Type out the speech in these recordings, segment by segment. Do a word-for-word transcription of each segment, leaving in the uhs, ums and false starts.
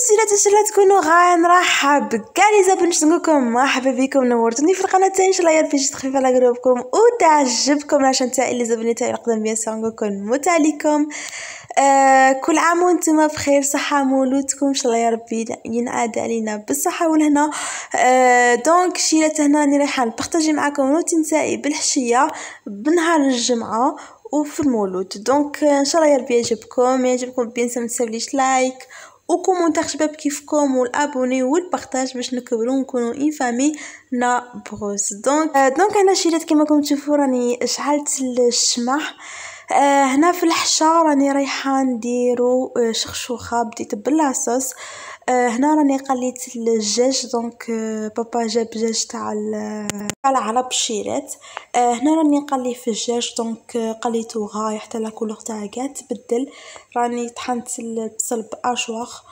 السيرات ان شاء الله تكونوا غنرحب بكاع لي باش نقولكم مرحبا بكم، نورتوني في القناه تاعي. ان شاء الله يا ربي جيت خفيفه على قلوبكم وتعجبكم العشان تاعي لي زبوني تاعي القدام. بيان سور نقولكم نموت عليكم. آه كل عام وانتم بخير، صحه مولودكم ان شاء الله يا ربي ينعاد علينا بالصحه والهنا. آه دونك شيلات هنا راني رايحه نبارطاجي معكم روتين تاعي بالحشيه بنهار الجمعه وفي المولود. دونك ان شاء الله يا ربي يعجبكم يعجبكم بيان سور ما تنساوليش لايك وكومونتير شباب كيفكم والابوني والبارطاج باش نكبروا ونكونوا اون فامي نا بروس. دونك آه دونك انا شيلات كما راكم تشوفوا راني شعلت الشمع. آه هنا في الحشا راني رايحه نديرو آه شخشوخه بديت باللاصوص. آه هنا راني قليت الدجاج. دونك آه بابا جاب دجاج تاع العرب شيرات. آه هنا راني نقلي في الدجاج. دونك آه قليته غاي حتى لا كولور تاعها كاع تبدل. راني طحنت البصل باشواخ.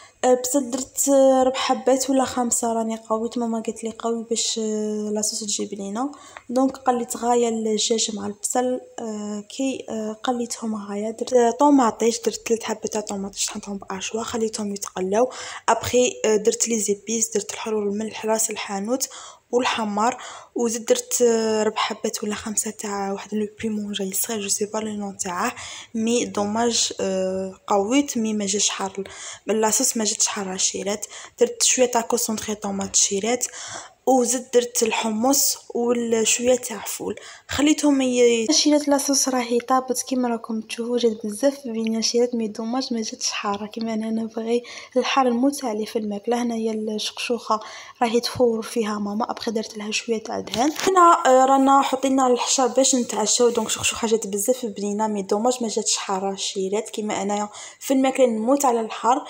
بصل درت ربع حبات ولا خمسه، راني قويت ماما قالت لي قوي باش لاصوص تجيب لينا. دونك قليت غايه الدجاج مع البصل. آه كي آه قليتهم غايه درت طوماطيش، درت ثلاث حبات تاع طوماطيش طحنتهم باشواخ خليتهم يتقلاو. ابخي آه درت لي زيبيس، درت الحرور الملح راس الحانوت والحمار، وزيد درت ربع حبات ولا خمسه تاع واحد لو بيمون جاي صغير جو سي با لو نون تاعه. مي دوماج آه قويت مي ما جاش حار باللاصوص، ما جاتش حاره شيرات. درت شويه تاع كونسونطري طوماط شيرات، وزيد درت الحمص وشويه تاع فول خليتهم ي... شيرات لاصوص راهي طابت كيما راكم تشوفوا. جات بزاف بين شيرات مي دوماج ما جاتش حاره كيما انا نبغي الحار المتعلي في الماكله. هنايا الشقشوخه راهي تفور فيها ماما، ابخي درت لها شويه تاع دهان. هنا آه رانا حطينا الحشا باش نتعشاو. دونك شقشوخه جات بزاف بنينه مي دوماج ما جاتش حاره شيرات كيما انايا في الماكله نموت على الحار.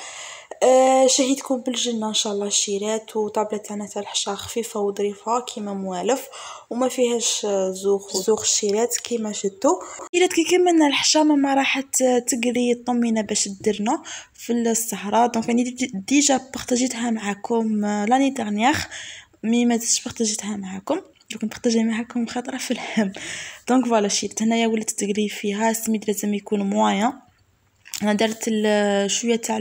أه شهيتكم بالجنه ان شاء الله. الشيرات وطابله تاعنا تاع الحشا خفيفه وظريفه كيما موالف وما فيهاش زوخ زوخ الشيرات كيما شتو. شيرات كي كملنا الحشا ماما راحت تقري الطمينه باش درنا في الصحراء. دونك راني ديجا بارطاجيتها معكم لاني دارنيير مي ما درتش بارطاجيتها معكم، دوك نبارطاجي معكم خاطر في الهم. دونك فوالا شيرات هنايا ولات تقري فيها. السميد لازم يكون موان. انا درت شويه تاع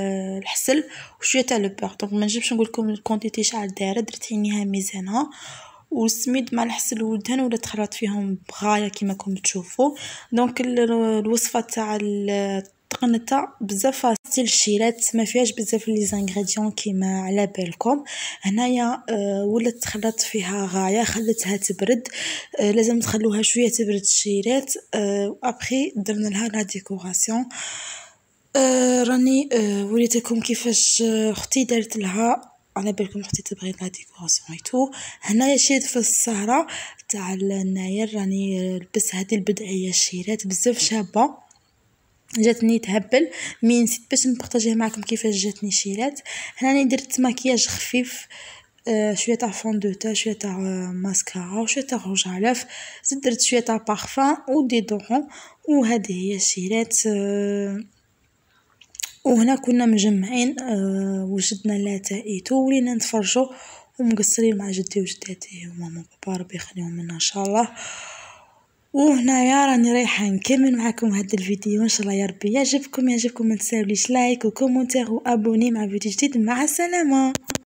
الحسل وشويه تاع البيغ. دونك ما نجمش نقول لكم الكونتيتي شحال دايره، درت عينيها ميزانها والسميد مع الحسل والدهن ولا تخلط فيهم بغايه كيما راكم تشوفوا. دونك الوصفه تاع الطقنته بزاف ستيل الشيرات ما فيهاش بزاف لي زانغريديون كيما على بالكم. هنايا آه ولات تخلط فيها غايه خليتها تبرد. آه لازم تخلوها شويه تبرد الشيرات. آه ابخي درنا لها لا ديكوراسيون. آه راني آه وريتكم كيفاش اختي دارت لها، على بالكم اختي تبغي لها ديكوراسيون ايتو. هنايا شيت في السهره تاع الناير راني لبس هذه البدعيه الشيرات بزاف شابه جاتني تهبل مي نسيت باش نبارطاجيه معكم كيفاش جاتني شيرات. هنا درت مكياج خفيف. آه شويه تاع فون دو تا شويه تاع ماسكارا وشويه تاع روج علف، زدت درت شويه تاع بارفان وديدورون. وهذه هي الشيرات. آه وهنا كنا مجمعين آه وجدنا لاتايتو ولينا نتفرجوا ومقصرين مع جدي وجداتي وماما وبابا ربي يخليهم لنا ان شاء الله. وهنايا راني رايحه نكمل معكم هذا الفيديو ان شاء الله يا ربي يعجبكم يعجبكم ما تنساوليش لايك وكومونتير وابوني مع فيديو جديد. مع السلامه.